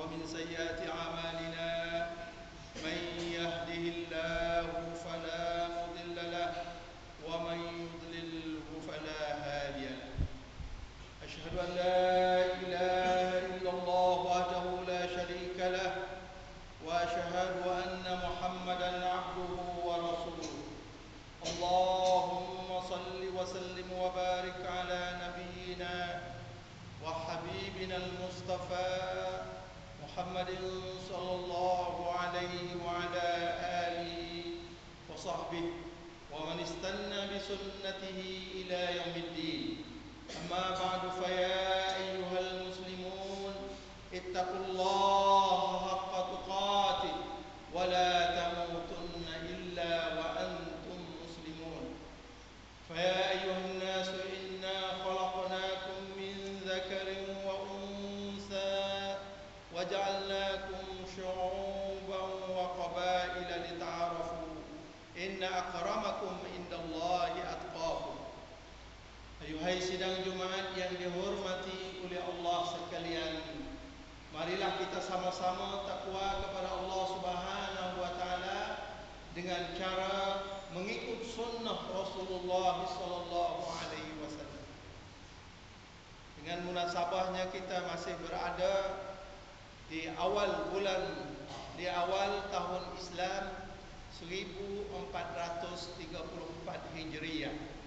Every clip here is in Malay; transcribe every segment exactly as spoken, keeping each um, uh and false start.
ومن سيئات أعمالنا من يهده الله فلا مضل له ومن يضلله فلا هادي له أشهد أن لا إله إلا الله وحده لا شريك له وأشهد أن محمدا عبده ورسوله اللهم صل وسلم وبارك على نبينا وحبيبنا المصطفى محمد صلى الله عليه وعلى آله وصحبه ومن استنى بسنته إلى يوم الدين. أما بعد فيا أيها المسلمون اتقوا الله حق تقاته ولا تموتن إلا وأنتم مسلمون. فيا أيها الناس إنا خلقناكم من ذكر وأنثى وجعلناكم شعوبا وقبائل لتعارفوا إن أكرمكم عند الله أتقاكم. Ayuhai sidang Jumat yang dihormati oleh Allah sekalian, marilah kita sama-sama takwa kepada Allah Subhanahu wa taala dengan cara mengikut sunnah Rasulullah sallallahu alaihi wasallam. Dengan munasabahnya kita masih berada di awal bulan, di awal tahun Islam seribu empat ratus tiga puluh empat Hijriah.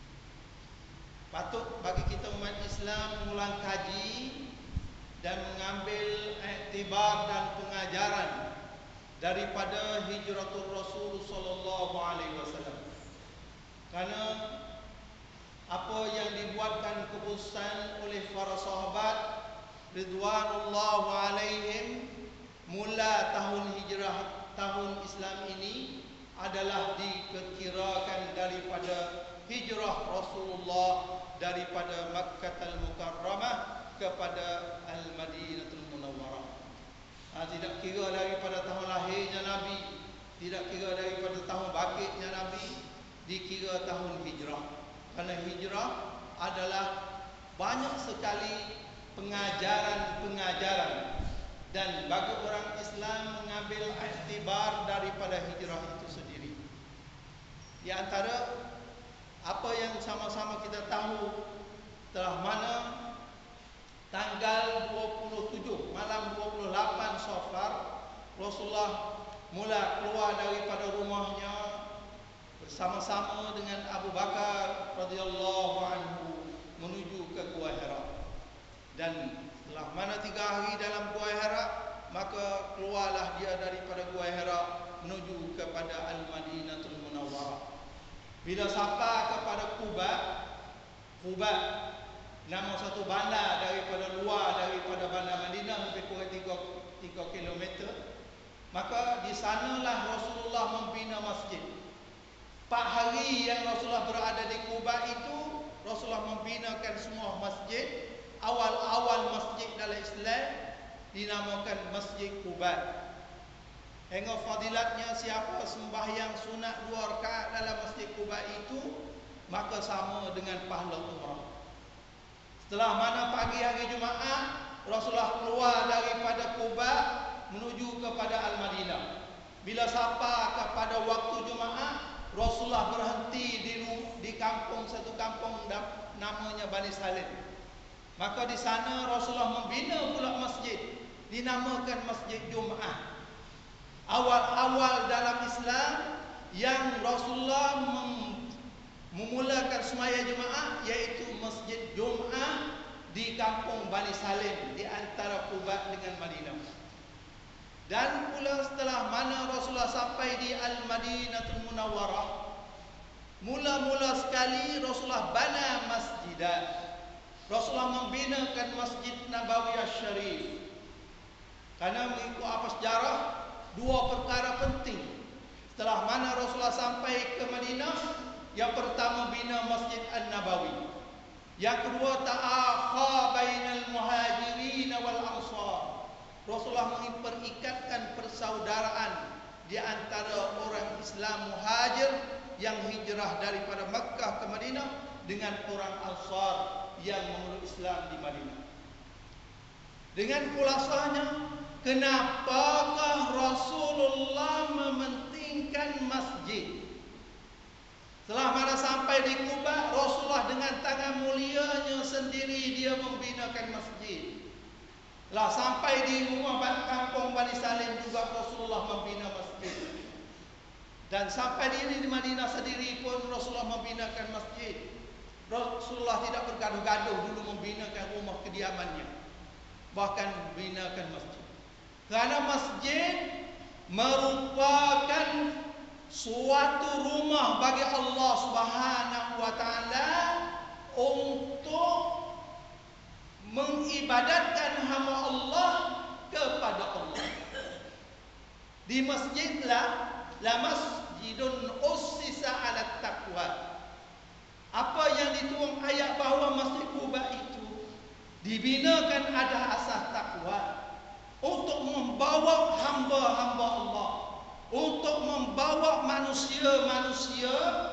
Patut bagi kita umat Islam mengulang kaji dan mengambil iktibar dan pengajaran daripada hijratul Rasul sallallahu alaihi wasallam. Karena apa yang dibuatkan keputusan oleh para sahabat ridwanullahu alaihim mula tahun hijrah tahun Islam ini adalah diperkirakan daripada hijrah Rasulullah daripada Makkah al-Mukarramah kepada Al-Madinatul Munawwarah. Ha, tidak kira daripada tahun lahirnya Nabi, tidak kira daripada tahun bangkitnya Nabi, dikira tahun hijrah. Karena hijrah adalah banyak sekali pengajaran-pengajaran, dan bagi orang Islam mengambil iktibar daripada hijrah itu sendiri. Di antara apa yang sama-sama kita tahu, telah mana tanggal dua puluh tujuh malam dua puluh lapan Safar Rasulullah mula keluar daripada rumahnya bersama-sama dengan Abu Bakar radhiyallahu anhu menuju ke Gua Hira. Dan setelah mana tiga hari dalam Gua Hira, maka keluarlah dia daripada Gua Hira menuju kepada Al-Madinatul Munawwarah. Bila sampai kepada Quba, Quba nama satu bandar daripada luar daripada bandar Madinah lebih kurang tiga kilometer, maka di sanalah Rasulullah membina masjid. Empat hari yang Rasulullah berada di Quba itu, Rasulullah membinakan semua masjid. Awal-awal masjid dalam Islam dinamakan Masjid Quba. Hingga fadilatnya siapa sembahyang sunat dua rakaat dalam Masjid Quba itu, maka sama dengan pahala umrah. Setelah mana pagi hari Jumaat Rasulullah keluar daripada Quba menuju kepada Al-Madinah. Bila sampai kepada waktu Jumaat, Rasulullah berhenti di di kampung, satu kampung namanya Bani Salim. Maka di sana Rasulullah membina pula masjid, dinamakan Masjid Jumaat. Awal-awal dalam Islam yang Rasulullah mem memulakan semaya Jumaat, iaitu Masjid Jumaat di kampung Bani Salim di antara Quba dengan Madinah. Dan pula setelah mana Rasulullah sampai di Al-Madinatul Munawwarah, mula-mula sekali Rasulullah bana masjidah. Rasulullah membinakan Masjid Nabawi Asy-Syarif. Karena mengikut apa sejarah, dua perkara penting setelah mana Rasulullah sampai ke Madinah. Yang pertama, bina Masjid An-Nabawi. Yang kedua, ta'akha bainal muhajirin wal ansar. Rasulullah memperikatkan persaudaraan di antara orang Islam muhajir yang hijrah daripada Makkah ke Madinah dengan orang Ansar yang memeluk Islam di Madinah. Dengan kulasanya kenapakah Rasulullah mementingkan masjid? Setelah mana sampai di Kuba, Rasulullah dengan tangan mulianya sendiri dia membinakan masjid. Lah sampai di rumah kampung Bani Salim juga Rasulullah membina masjid. Dan sampai di di Madinah sendiri pun Rasulullah membinakan masjid. Rasulullah tidak bergaduh-gaduh dulu membinakan rumah kediamannya, bahkan membinakan masjid. Karena masjid merupakan suatu rumah bagi Allah Subhanahu wa taala untuk mengibadatkan hamba Allah kepada Allah. Di masjidlah la masjidun ussisa ala taqwa. Apa yang dituang ayat bahawa Masjid Kuba itu dibinakan ada asas takwa untuk membawa hamba-hamba Allah, untuk membawa manusia-manusia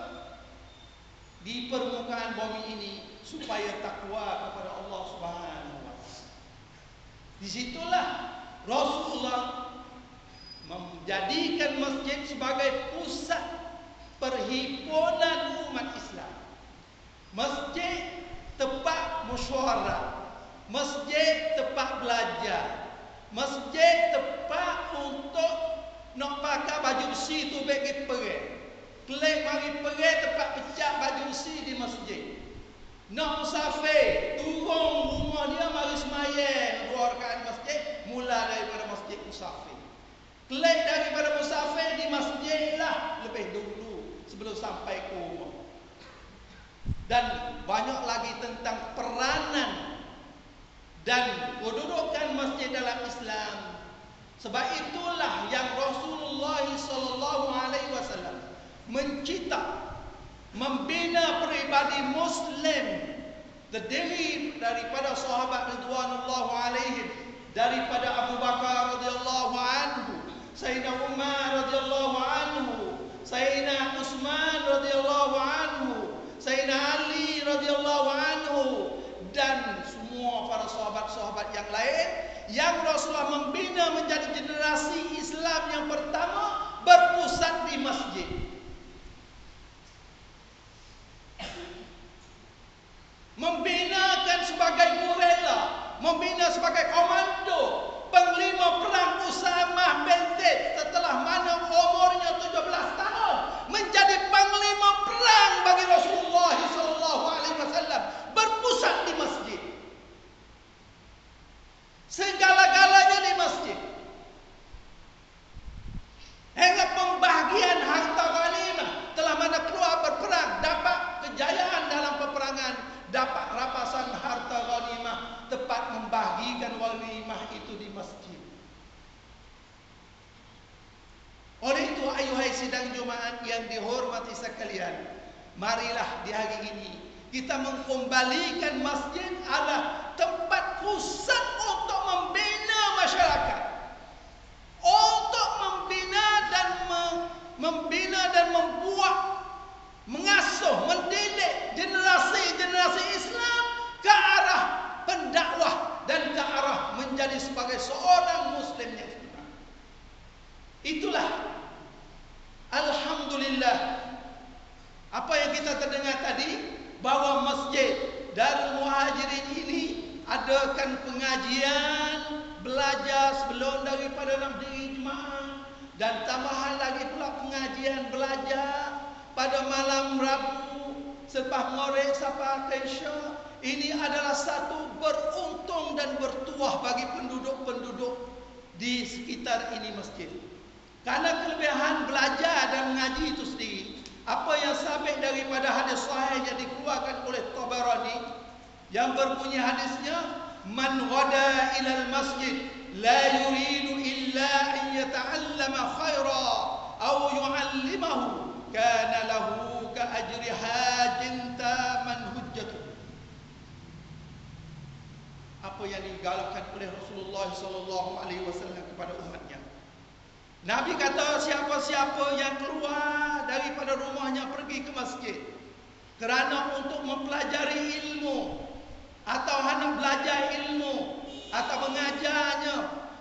di permukaan bumi ini supaya takwa kepada Allah Subhanahu wa taala. Di situlah Rasulullah menjadikan masjid sebagai pusat perhimpunan umat Islam. Masjid tempat musyawarah, masjid tempat belajar, masjid tempat untuk nak pakai baju besi tu bagi perang. Kelak mari perang tempat pecah baju besi di masjid. Nak musafir turun rumah dia mari semayang dua rakaat masjid, mula daripada masjid musafir. Kelak daripada musafir di masjid lah lebih dulu sebelum sampai ke rumah. Dan banyak lagi tentang peranan dan kedudukan masjid dalam Islam. Sebab itulah yang Rasulullah sallallahu alaihi wasallam mencita, membina peribadi Muslim terdiri daripada sahabat radhiyallahu alaihim, daripada Abu Bakar radhiyallahu anhu, Sayyidina Umar radhiyallahu anhu, Sayyidina Utsman radhiyallahu anhu, Sayyidina Ali radhiyallahu anhu, dan semua para sahabat-sahabat yang lain yang Rasulullah membina menjadi generasi Islam yang pertama berpusat di masjid. Membinakan sebagai gurela, membina sebagai komando, panglima perang Usamah bin Zaid setelah mana umurnya tujuh belas tahun menjadi panglima perang bagi Rasulullah sallallahu alaihi wasallam, berpusat di masjid. Segala-galanya di masjid. Hingga pembahagian harta ghanimah telah mana keluar berperang, dapat kejayaan dalam peperangan, dapat rampasan harta ghanimah, tepat membahagikan ghanimah itu di masjid. Oleh itu ayuhai sidang Jumaat yang dihormati sekalian, marilah di hari ini kita mengembalikan masjid adalah tempat pusat untuk membina masyarakat, untuk membina dan me- membina dan membuat, mengasuh, mendidik generasi-generasi Islam ke arah pendakwah dan ke arah menjadi sebagai seorang Muslim yang benar. Itulah alhamdulillah apa yang kita terdengar tadi, bahawa masjid Darul Muhajirin ini adakan pengajian, belajar sebelum daripada berdiri jemaah, dan tambahan lagi pula pengajian belajar pada malam Rabu selepas maghrib sampai ke Isya. Ini adalah satu beruntung dan bertuah bagi penduduk-penduduk di sekitar ini masjid. Karena kelebihan belajar dan mengaji itu sendiri, apa yang sabit daripada hadis sahih yang dikeluarkan oleh Tabarani yang berbunyi hadisnya, man ghada ilal masjid la yuridu illa an yata'allama khaira aw yu'allimahu kana lahu ka ajri hajin taman hujjatuh. Apa yang digalakkan oleh Rasulullah sallallahu alaihi wasallam kepada umatnya. Nabi kata siapa-siapa yang keluar daripada rumahnya pergi ke masjid kerana untuk mempelajari ilmu atau hendak belajar ilmu atau mengajarnya,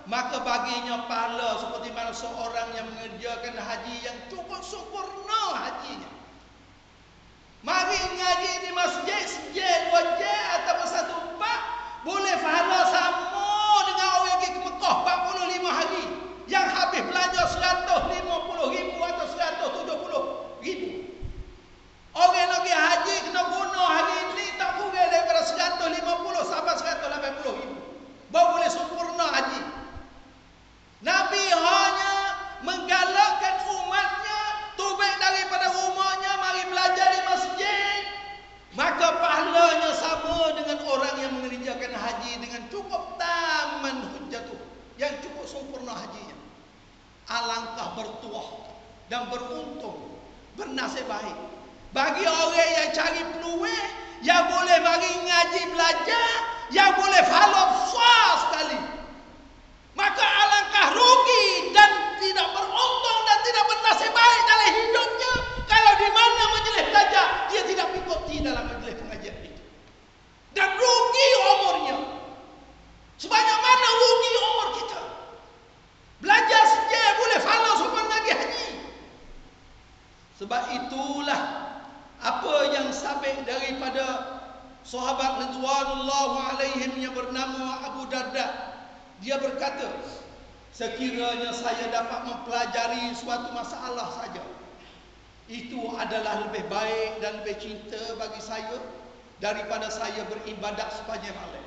maka baginya pahala seperti mana seorang yang mengerjakan haji yang cukup sempurna hajinya. Mari ngaji di masjid sejak dua jam atau satu bab, boleh pahala sama dengan orang yang pergi ke Mekah empat puluh lima hari yang habis belanja seratus lima puluh ribu atau seratus tujuh puluh ribu. Orang lagi haji kena guna hari ini tak kurang daripada seratus lima puluh sampai seratus lapan puluh ribu. Baru boleh sempurna haji. Nabi hanya menggalakkan umatnya tubik daripada rumahnya mari belajar di masjid. Maka pahalanya sama dengan orang yang mengerjakan haji dengan cukup taman hujjatuh, yang cukup sempurna hajinya. Alangkah bertuah dan beruntung, bernasib baik bagi orang yang cari peluang, yang boleh mari ngaji belajar, yang boleh follow besar sekali. Maka alangkah rugi dan tidak beruntung dan tidak bernasib baik dalam hidupnya kalau di mana majlis belajar dia tidak ikuti dalam majlis pengajian itu. Dan rugi umurnya. Sebanyak mana rugi umur kita. Belajar saja boleh follow sopan lagi haji. Sebab itulah apa yang sabit daripada sahabat ridwanullahu alaihim yang bernama Abu Darda. Dia berkata, sekiranya saya dapat mempelajari suatu masalah saja, itu adalah lebih baik dan lebih cinta bagi saya daripada saya beribadat sepanjang malam.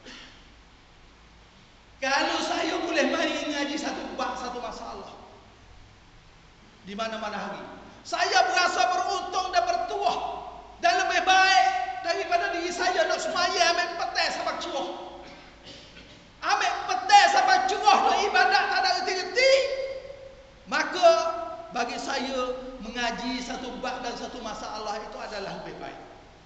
Kalau saya boleh mari ngaji satu bab satu masalah di mana-mana hari, saya berasa beruntung dan bertuah dan lebih baik daripada diri saya nak semaya ambil petai sampai curah. Ambil petai sampai curah nak ibadat tak ada reti-reti. Maka bagi saya mengaji satu bab dan satu masalah itu adalah lebih baik.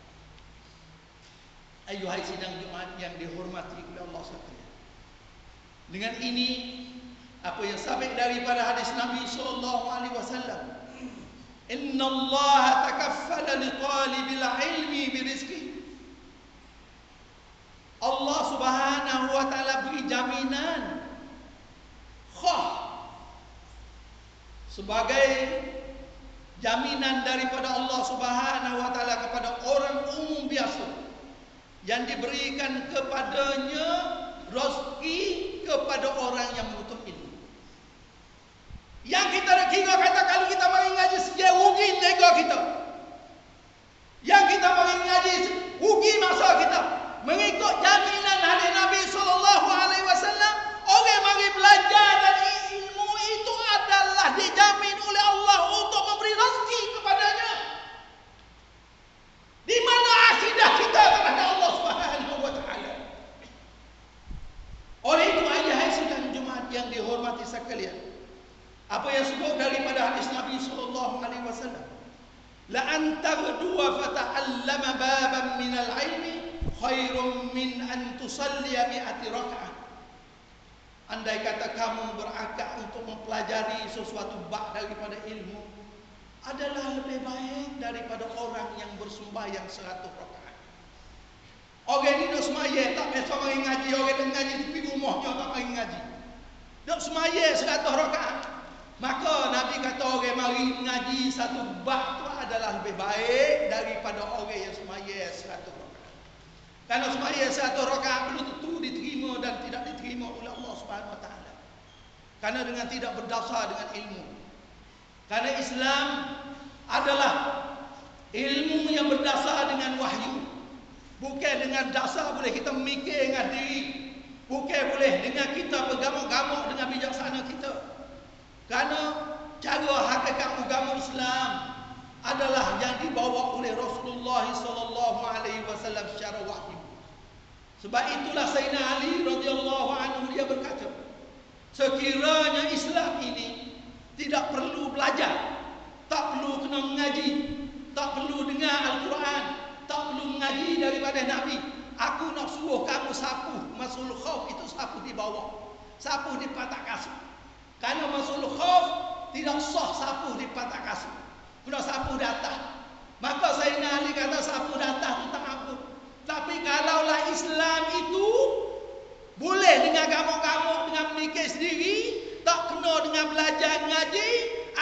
Ayuhai sidang Jumaat yang dihormati oleh Allah sekalian. Dengan ini apa yang sabit daripada hadis Nabi sallallahu alaihi wasallam, Inna Allah takaffala li talibil ilmi birizqi. Allah Subhanahu wa taala beri jaminan khah sebagai jaminan daripada Allah Subhanahu wa taala kepada orang umum biasa yang diberikan kepadanya rezeki kepada orang yang menuntut ilmu. Yang kita nak kira kata kalau kita mari ngaji sejak rugi nego kita. Yang kita mari ngaji rugi masa kita. Mengikut jaminan hadis Nabi sallallahu alaihi wasallam, orang mari belajar dan ilmu itu adalah dijamin oleh Allah untuk memberi rezeki kepadanya. Di mana akidah kita kepada Allah Subhanahu wa taala. Oleh itu ayah sidang Jumaat yang dihormati sekalian, apa yang sebut daripada hadis Nabi sallallahu alaihi wasallam, la antaghdu wa fata'allama baban min al-ilmi khairum min an tusalli mi'ati raka'ah. Andai kata kamu berakad untuk mempelajari sesuatu bab daripada ilmu, adalah lebih baik daripada orang yang bersembahyang seratus rakaat. Orang ni nak semaya tak biasa mari ngaji, orang nak ngaji tepi rumahnya tak mari ngaji. Nak semaya seratus rakaat. Maka Nabi kata orang mari ngaji satu bab tu adalah lebih baik daripada orang yang semaya seratus rakaat. Kalau semaya seratus rakaat belum tentu diterima dan tidak diterima oleh Allah Subhanahu wa taala. Karena dengan tidak berdasar dengan ilmu. Karena Islam adalah ilmu yang berdasar dengan wahyu. Bukan dengan dasar boleh kita memikir dengan diri. Bukan boleh dengan kita bergamuk-gamuk dengan bijaksana kita. Karena cara hakikat agama Islam adalah yang dibawa oleh Rasulullah sallallahu alaihi wasallam secara wahyu. Sebab itulah Sayyidina Ali radhiyallahu anhu dia berkata, sekiranya Islam ini tidak perlu belajar, tak perlu kena mengaji, tak perlu dengar Al-Quran, tak perlu mengaji daripada Nabi, aku nak suruh kamu sapu masul khauf itu sapu di bawah, sapu di patak kasut. Karena masul khauf tidak sah sapu di patak kasut, kena sapu di atas. Maka Sayyidina Ali kata sapu di atas itu tak apa. Tapi kalaulah Islam itu boleh dengan gamuk-gamuk, dengan memikir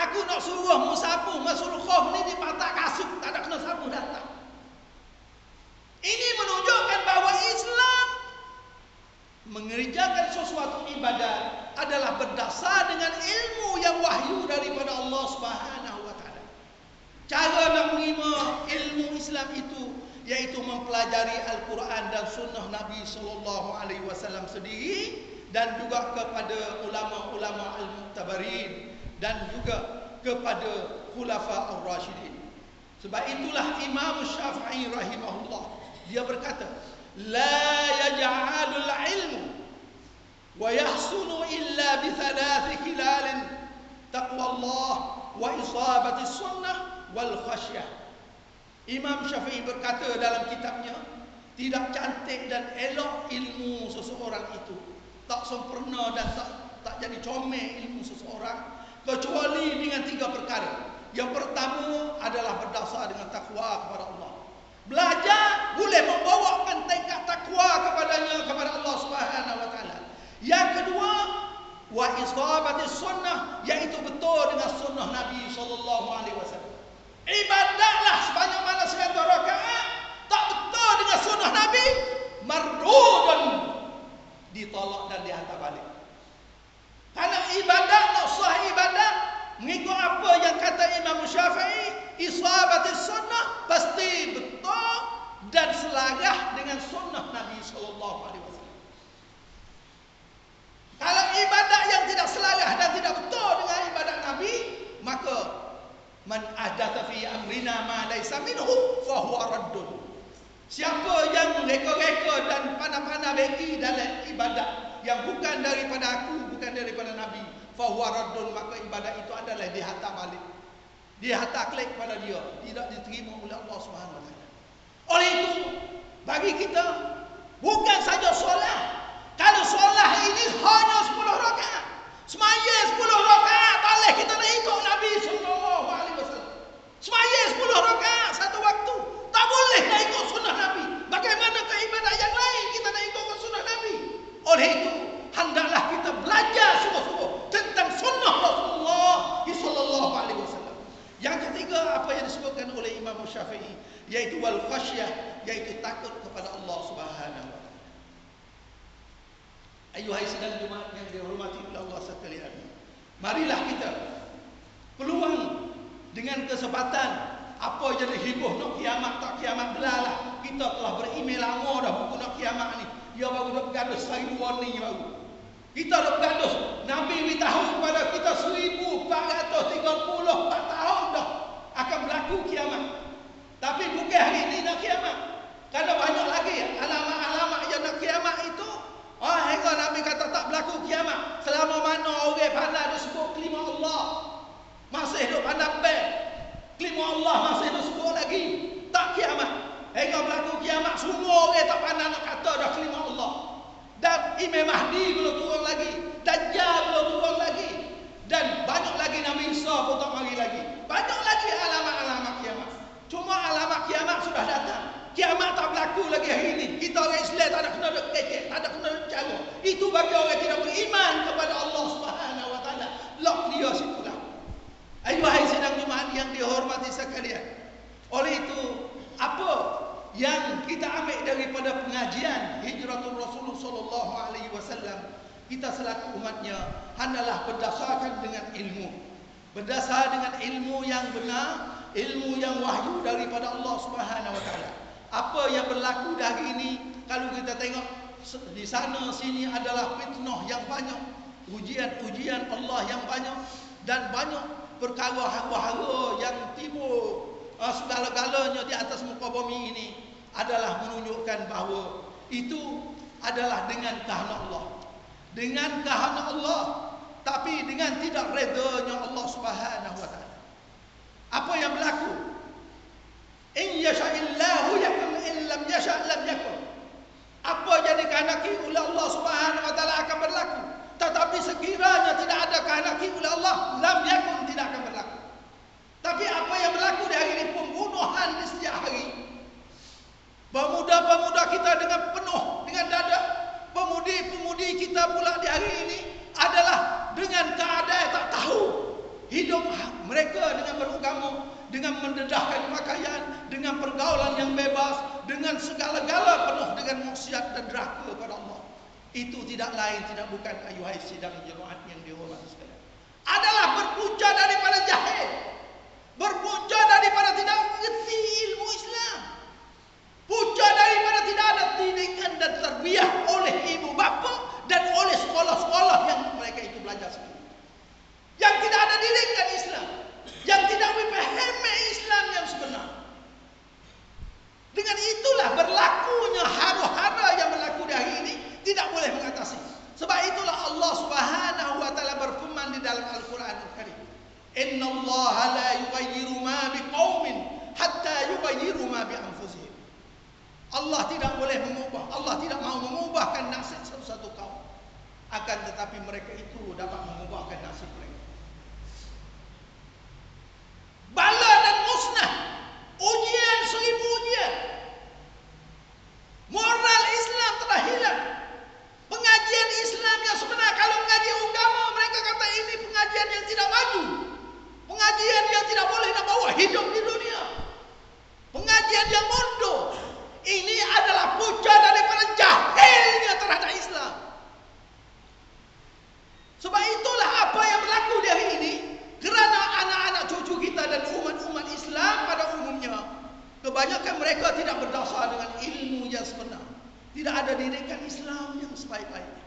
Aku nak suruh musafu Masrul Khauf ni di patak kasut, tak ada kena sapu datang. Ini menunjukkan bahawa Islam mengerjakan sesuatu ibadat adalah berdasar dengan ilmu yang wahyu daripada Allah Subhanahu wa taala. Cara nak menerima ilmu Islam itu iaitu mempelajari Al-Quran dan sunnah Nabi sallallahu alaihi wasallam sendiri, dan juga kepada ulama-ulama al-mu'tabarin dan juga kepada khulafa ar-rasyidin. Sebab itulah Imam Syafi'i rahimahullah, dia berkata, la yaj'alul ilmu wa yahsunu illa bi thalathi khilalin, taqwallah wa isabati sunnah wal khasyah. Imam Syafi'i berkata dalam kitabnya, tidak cantik dan elok ilmu seseorang itu, tak sempurna dan tak, tak jadi comel ilmu seseorang kecuali dengan tiga perkara. Yang pertama adalah berdasar dengan takwa kepada Allah. Belajar boleh membawakan tingkat takwa kepadanya, kepada Allah Subhanahu wa taala. Yang kedua, wa isabati sunnah, iaitu betul dengan sunnah Nabi sallallahu alaihi wasallam. Ibadatlah sebanyak mana seratus rakaat tak betul dengan sunnah Nabi, mardudun, ditolak dan dihantar balik. Karena ibadat, nak sah ibadat mengikut apa yang kata Imam Syafi'i, isabati sunnah, pasti betul dan selarah dengan sunnah Nabi sallallahu alaihi wasallam. Kalau ibadat yang tidak selarah dan tidak betul dengan ibadat Nabi, maka man ahdatha fi amrina ma laysa minhu fa huwa raddun. Siapa yang reka-reka dan panah-panah beki dalam ibadat yang bukan daripada aku, bukan daripada Nabi, fa huwa raddun, maka ibadat itu adalah dihantar balik, dihantar klik kepada dia, tidak diterima oleh Allah Subhanahu wa taala. Oleh itu, bagi kita bukan saja solat. Kalau solat ini hanya sepuluh rakaat, semaya sepuluh rakaat, boleh kita nak ikut Nabi sallallahu alaihi wasallam. Semaya sepuluh rakaat satu waktu, tak boleh nak ikut sunnah Nabi. Bagaimana ke ibadat yang lain kita nak ikut sunnah Nabi? Oleh itu, hendaklah kita belajar sungguh-sungguh tentang sunnah Rasulullah sallallahu alaihi wasallam. Yang ketiga, apa yang disebutkan oleh Imam Syafi'i, yaitu wal khasyah, yaitu takut kepada Allah Subhanahu wa taala. Ayuhai sidang Jumaat yang dihormati oleh Allah sekalian, marilah kita peluang dengan kesempatan apa jadi heboh nak kiamat tak kiamat belalah. Kita telah beremail lama dah buku nak kiamat ni. Dia baru dah bergaduh sehari dua ni baru. Kita dah bergaduh. Nabi beritahu kepada kita seribu empat ratus tiga puluh empat tahun dah akan berlaku kiamat. Tapi bukan hari ini nak kiamat. Kalau banyak lagi alamat-alamat yang nak kiamat itu, oh, hingga Nabi kata tak berlaku kiamat selama mana orang pandai disebut kelima Allah, masih duk pandai bel kelima Allah, masih duk sebut lagi tak kiamat. Hingga berlaku kiamat, semua orang tak pandai nak kata dah kelima Allah. Dan Imam Mahdi belum turun lagi, Dajjal belum turun lagi, dan banyak lagi Nabi Isa pun tak mari lagi. Banyak lagi alamat-alamat kiamat. Cuma alamat kiamat sudah datang. Kiamat tak berlaku lagi hari ini. Kita orang Islam tak ada kena dek kecek, tak ada kena dek cara. Itu bagi orang tidak beriman kepada Allah Subhanahu wa taala. Lok dia situlah. Ayuhai sidang Jumaat yang dihormati sekalian. Oleh itu, apa yang kita ambil daripada pengajian Hijratul Rasul sallallahu alaihi wasallam, kita selaku umatnya hendaklah berdasarkan dengan ilmu. Berdasar dengan ilmu yang benar, ilmu yang wahyu daripada Allah Subhanahu wa taala. Apa yang berlaku hari ini, kalau kita tengok di sana sini adalah fitnah yang banyak, ujian-ujian Allah yang banyak, dan banyak perkara hara-hara yang timbul uh, segala-galanya di atas muka bumi ini adalah menunjukkan bahawa itu adalah dengan kehendak Allah. Dengan kehendak Allah, tapi dengan tidak redanya Allah Subhanahu wa taala. Apa yang berlaku? In yasha'illahu yakun, in lam yasha' lam yakun. Apa jadi kehendaki oleh Allah Subhanahu wa taala akan berlaku. Tetapi sekiranya tidak ada kehendaki oleh Allah, lam yakun, tidak akan berlaku. Tapi apa yang berlaku di hari ini, pembunuhan di setiap hari. Pemuda-pemuda kita dengan penuh, dengan dada. Pemudi-pemudi kita pula di hari ini adalah dengan keadaan tak tahu hidup pergaulan yang bebas dengan segala-gala penuh dengan maksiat dan derhaka kepada Allah. Itu tidak lain tidak bukan ayuhai sidang jemaat yang dihormati sekalian, adalah berpunca daripada jahil, berpunca daripada tidak mengerti ilmu Islam, punca daripada tidak ada didikan dan terbiah oleh ibu bapa dan oleh sekolah-sekolah yang mereka itu belajar sendiri, yang tidak ada didikan Islam, yang tidak memahami Islam yang sebenar. Dengan itulah berlakunya hara-hara yang berlaku di hari ini tidak boleh mengatasi. Sebab itulah Allah Subhanahu wa taala berfirman di dalam Al-Qur'anul Karim, "Innallaha la yughayyiru ma biqaumin hatta yughayyiru ma bi anfusihim." Allah tidak boleh mengubah, Allah tidak mau mengubahkan nasib satu-satu kaum, akan tetapi mereka itu dapat mengubahkan nasib mereka. Bala dan musnah, ujian seribu ujian. Moral Islam telah hilang. Pengajian Islam yang sebenar, kalau mengaji agama mereka kata ini pengajian yang tidak maju, pengajian yang tidak boleh nak bawa hidup di dunia, pengajian yang mundur. Ini adalah punca daripada jahilnya terhadap Islam. Sebab itulah apa yang berlaku di hari ini, kerana anak-anak cucu kita dan umat-umat Islam pada umumnya, kebanyakan mereka tidak berdasar dengan ilmu yang sebenar. Tidak ada didikan Islam yang sebaik-baiknya.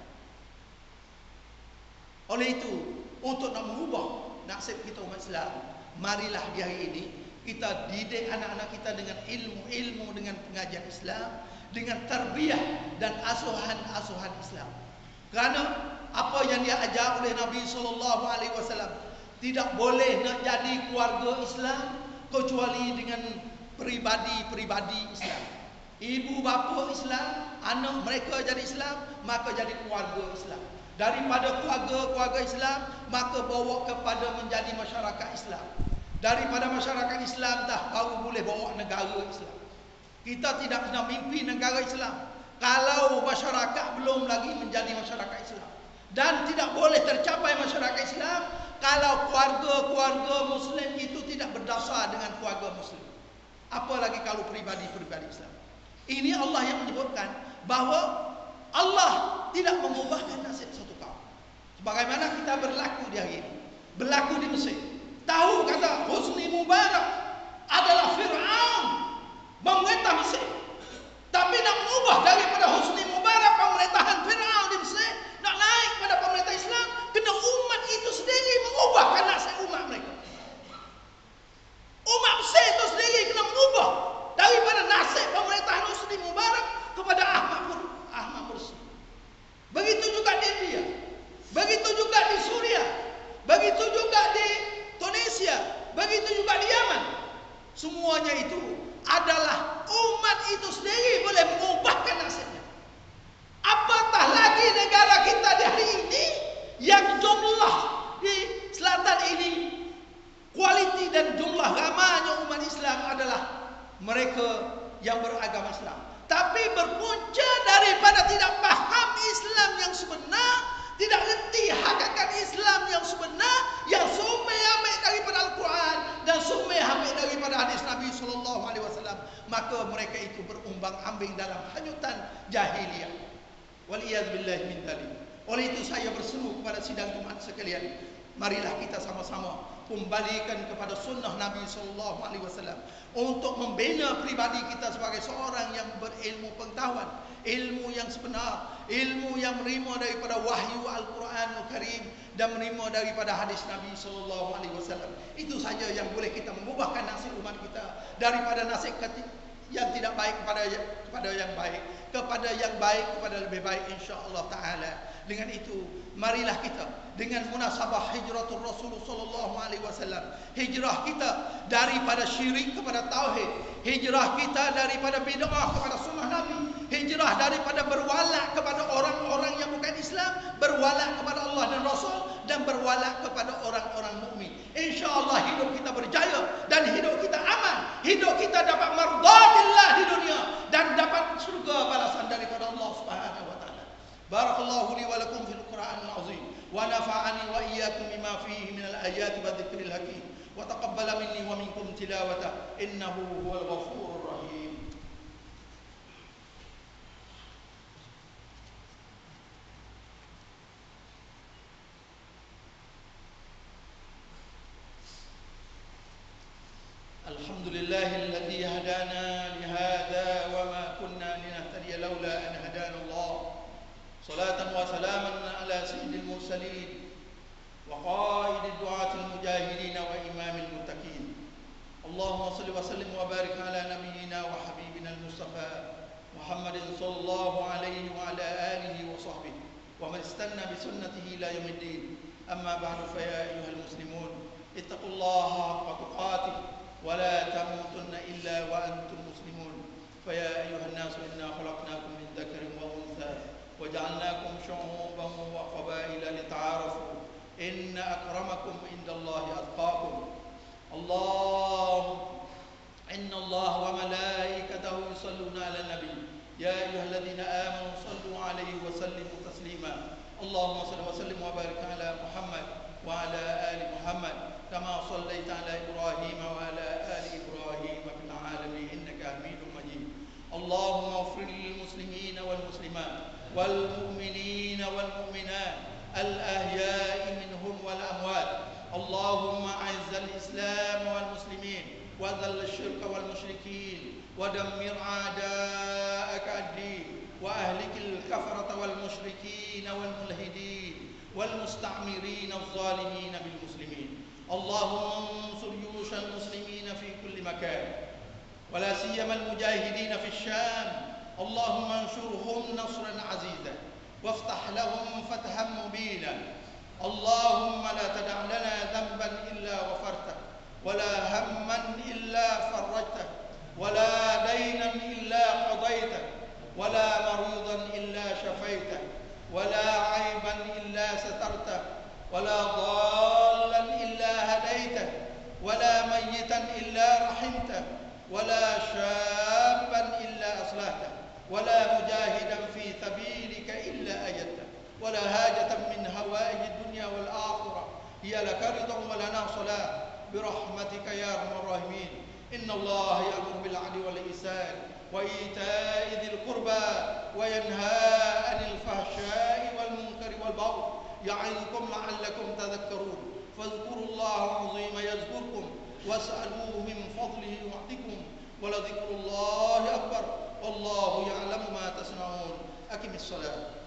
Oleh itu, untuk nak mengubah nasib kita umat Islam, marilah di hari ini kita didik anak-anak kita dengan ilmu-ilmu, dengan pengajian Islam, dengan tarbiyah dan asuhan-asuhan Islam. Kerana apa yang dia ajar oleh Nabi sallallahu alaihi wasallam, tidak boleh nak jadi keluarga Islam kecuali dengan peribadi-peribadi Islam. Ibu bapa Islam, anak mereka jadi Islam, maka jadi keluarga Islam. Daripada keluarga-keluarga Islam, maka bawa kepada menjadi masyarakat Islam. Daripada masyarakat Islam dah baru boleh bawa negara Islam. Kita tidak kena mimpi negara Islam kalau masyarakat belum lagi menjadi masyarakat Islam. Dan tidak boleh tercapai masyarakat Islam kalau keluarga-keluarga Muslim itu tidak berdasar dengan keluarga Muslim. Apalagi kalau peribadi-peribadi Islam. Ini Allah yang menyebutkan bahawa Allah tidak mengubahkan nasib satu kaum. Sebagaimana kita berlaku di hari ini, berlaku di Mesir. Tahu kata Husni Mubarak adalah Fir'aun memerintah Mesir. Tapi nak mengubah daripada Husni Mubarak pemerintahan Fir'aun di Mesir, nak naik pada pemerintah Islam, kena umat itu sendiri mengubahkan nasib umat mereka. Umat Mesir itu sendiri kena mengubah daripada nasib pemerintahan Husni Mubarak kepada Ahmad Ahmad Mursi. Begitu juga di India, begitu juga di Suria, begitu juga di Tunisia, begitu juga di Yaman. Semuanya itu adalah umat itu sendiri boleh mengubahkan nasibnya. Apatah lagi negara kita di hari ini yang jumlah di selatan ini, kualiti dan jumlah ramainya umat Islam adalah mereka yang beragama Islam, tapi berpunca daripada tidak faham Islam yang sebenar, tidak reti hakikat Islam yang sebenar, yang sumber ambil daripada Al-Quran dan sumber ambil daripada hadis Nabi sallallahu alaihi wasallam, maka mereka itu berumbang-ambing dalam hanyutan jahiliyah. Waliyadzubillahi min dzalik. Oleh itu saya berseru kepada sidang Jumaat sekalian, marilah kita sama-sama kembalikan kepada sunnah Nabi sallallahu alaihi wasallam untuk membina pribadi kita sebagai seorang yang berilmu pengetahuan, ilmu yang sebenar, ilmu yang menerima daripada wahyu Al-Quranul Karim dan menerima daripada hadis Nabi sallallahu alaihi wasallam. Itu saja yang boleh kita mengubahkan nasib umat kita daripada nasib yang tidak baik kepada kepada yang baik, kepada yang baik kepada lebih baik insya-Allah taala. Dengan itu marilah kita dengan munasabah hijratul Rasul sallallahu alaihi wasallam, hijrah kita daripada syirik kepada tauhid, hijrah kita daripada bid'ah kepada sunnah Nabi, hijrah daripada berwala kepada orang-orang yang bukan Islam, berwala kepada Allah dan Rasul, dan berwala kepada orang-orang mukmin. Insya-Allah hidup kita berjaya dan hidup kita aman, hidup kita dapat mardhatillah di dunia dan dapat surga balasan daripada Allah Subhanahu wa taala. Barakallahu li wa lakum fil Qur'anil azim wa nafa'ani wa iyyakum bima fihi minal ayati wa dzikril hakim. وتقبل مني ومنكم تلاوته إنه هو الغفور الرحيم. الحمد لله الذي هدانا لهذا وما كنا لنهتدي لولا أن هدانا الله. صلاة وسلاما على سيد المرسلين وقائد الدعاة المجاهدين وإمام المتقين. اللهم صل وسلم وبارك على نبينا وحبيبنا المصطفى محمد صلى الله عليه وعلى آله وصحبه ومن استنى بسنته إلى يوم الدين. أما بعد فيا أيها المسلمون اتقوا الله حق تقاته ولا تموتن إلا وأنتم مسلمون. فيا أيها الناس إنا خلقناكم من ذكر وأنثى وجعلناكم شعوبا وقبائل لتعارفوا إن أكرمكم عند الله أتقاكم. الله إن الله وملائكته يصلون على النبي يا أيها الذين آمنوا صلوا عليه وسلموا تسليما. اللهم صل وسلم وبارك على محمد وعلى آل محمد كما صليت على إبراهيم وعلى آل إبراهيم في العالمين إنك حميد مجيد. اللهم اغفر للمسلمين والمسلمات والمؤمنين والمؤمنات الأحياء منهم والأموات. اللهم أعز الإسلام والمسلمين وذل الشرك والمشركين ودمر أعداءك الدين وأهلك الكفرة والمشركين والملحدين والمستعمرين الظالمين بالمسلمين. اللهم انصر جيوش المسلمين في كل مكان ولا سيما المجاهدين في الشام. اللهم انصرهم نصرا عزيزا وافتح لهم فتحا مبينا. اللهم لا تدع لنا ذنبا إلا غفرته ولا هما إلا فرجته ولا دينا إلا قضيته ولا مريضا إلا شفيته ولا عيبا إلا سترته ولا ضالا إلا هديته ولا ميتا إلا رحمته ولا شابا إلا أصلحته ولا مجاهدا في سبيلك إلا أجدته ولا حاجة من هوائج الدنيا والآخرة هي لك رضا ولنا صلاة برحمتك يا أرحم الراحمين. إن الله يأمر بالعدل والإحسان وإيتاء ذي القربى وينهى عن الفحشاء والمنكر والبغي يعظكم لعلكم تذكرون. فاذكروا الله العظيم يذكركم واسألوه من فضله يعطكم ولذكر الله أكبر والله يعلم ما تصنعون. أقم الصلاة.